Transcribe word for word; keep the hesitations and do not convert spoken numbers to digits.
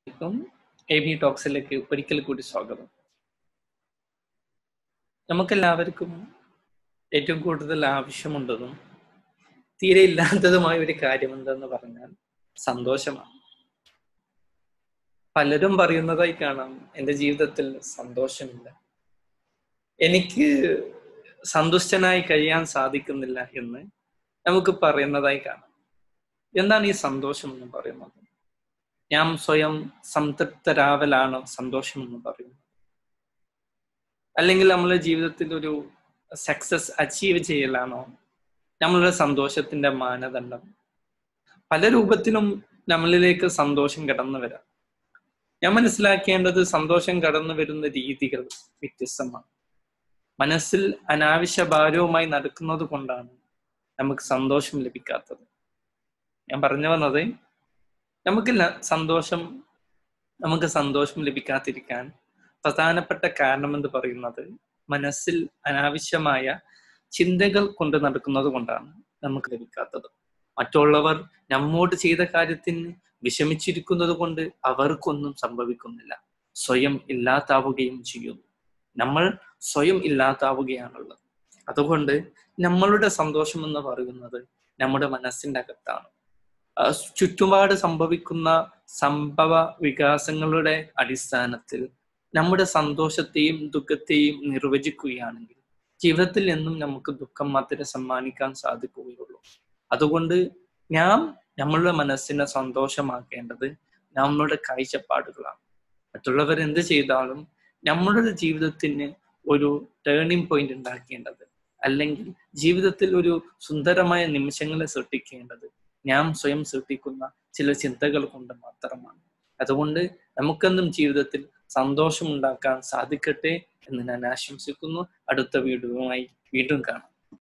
ക്കും A B ടോക്സിലേക്ക് ഒരിക്കൽ കൂടി സ്വാഗതം. നമുക്കെല്ലാവർക്കും ഏറ്റവും കൂടുതൽ ആവശ്യമുണ്ടതും തീരെ ഇല്ലാത്തതുമായ ഒരു കാര്യം എന്തെന്ന് പറഞ്ഞാൽ സന്തോഷമാണ്. പലരും പറയുന്നതായി കാണാം, എൻ്റെ ജീവിതത്തിൽ സന്തോഷമില്ല, എനിക്ക് സന്തുഷ്ടനായി കഴിയാൻ സാധിക്കുന്നില്ല എന്ന് നമുക്ക് പറയുന്നതായി കാണാം. എന്താണ് ഈ സന്തോഷം എന്ന് പറയുന്നത്? ഞാൻ സ്വയം സംതൃപ്തരാവലാണ് സന്തോഷം എന്ന് പറയുന്നത്. അല്ലെങ്കിൽ നമ്മളുടെ ജീവിതത്തിൽ ഒരു സക്സസ് അച്ചീവ് ചെയ്യലാണോ നമ്മളുടെ സന്തോഷത്തിന്റെ മാനദണ്ഡം? പല രൂപത്തിലും നമ്മളിലേക്ക് സന്തോഷം കടന്നു വരാം. ഞാൻ മനസ്സിലാക്കേണ്ടത് സന്തോഷം കടന്നു വരുന്ന രീതികൾ വ്യത്യസ്തമാണ്. മനസ്സിൽ അനാവശ്യ ഭാരവുമായി നടക്കുന്നത് കൊണ്ടാണ് നമുക്ക് സന്തോഷം ലഭിക്കാത്തത്. ഞാൻ പറഞ്ഞു വന്നത്, നമുക്ക് സന്തോഷം നമുക്ക് സന്തോഷം ലഭിക്കാതിരിക്കാൻ പ്രധാനപ്പെട്ട കാരണം എന്ന് പറയുന്നത് മനസ്സിൽ അനാവശ്യമായ ചിന്തകൾ കൊണ്ട് നടക്കുന്നത് കൊണ്ടാണ് നമുക്ക് ലഭിക്കാത്തത്. മറ്റുള്ളവർ നമ്മോട് ചെയ്ത കാര്യത്തിന് വിഷമിച്ചിരിക്കുന്നത് കൊണ്ട് അവർക്കൊന്നും സംഭവിക്കുന്നില്ല, സ്വയം ഇല്ലാതാവുകയും ചെയ്യുന്നു. നമ്മൾ സ്വയം ഇല്ലാതാവുകയാണുള്ളത്. അതുകൊണ്ട് നമ്മളുടെ സന്തോഷം എന്ന് പറയുന്നത് നമ്മുടെ മനസ്സിൻ്റെ അകത്താണ്. ചുറ്റുപാട് സംഭവിക്കുന്ന സംഭവ വികാസങ്ങളുടെ അടിസ്ഥാനത്തിൽ നമ്മുടെ സന്തോഷത്തെയും ദുഃഖത്തെയും നിർവചിക്കുകയാണെങ്കിൽ ജീവിതത്തിൽ എന്നും നമുക്ക് ദുഃഖം മാത്രമേ സമ്മാനിക്കാൻ സാധിക്കുകയുള്ളൂ. അതുകൊണ്ട് ഞാൻ നമ്മളുടെ മനസ്സിനെ സന്തോഷമാക്കേണ്ടത് നമ്മളുടെ കാഴ്ചപ്പാടുകളാണ്. മറ്റുള്ളവർ എന്ത് ചെയ്താലും നമ്മളുടെ ജീവിതത്തിന് ഒരു ടേണിംഗ് പോയിന്റ് ഉണ്ടാക്കേണ്ടത്, അല്ലെങ്കിൽ ജീവിതത്തിൽ ഒരു സുന്ദരമായ നിമിഷങ്ങളെ സൃഷ്ടിക്കേണ്ടത് ഞാൻ സ്വയം സൃഷ്ടിക്കുന്ന ചില ചിന്തകൾ കൊണ്ട് മാത്രമാണ്. അതുകൊണ്ട് നമുക്കെന്നും ജീവിതത്തിൽ സന്തോഷം ഉണ്ടാക്കാൻ സാധിക്കട്ടെ എന്ന് ഞാൻ ആശംസിക്കുന്നു. അടുത്ത വീഡിയോയുമായി വീണ്ടും കാണാം.